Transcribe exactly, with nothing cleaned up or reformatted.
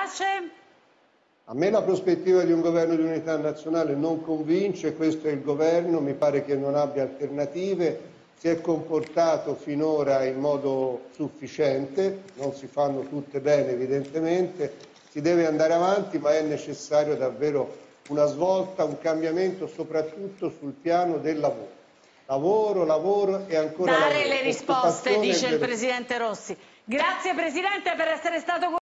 piace? A me la prospettiva di un governo di unità nazionale non convince, questo è il governo, mi pare che non abbia alternative, si è comportato finora in modo sufficiente, non si fanno tutte bene evidentemente, si deve andare avanti, ma è necessario davvero una svolta, un cambiamento soprattutto sul piano del lavoro. Lavoro, lavoro e ancora lavoro. Dare le risposte, dice il Presidente Rossi. Grazie Presidente per essere stato con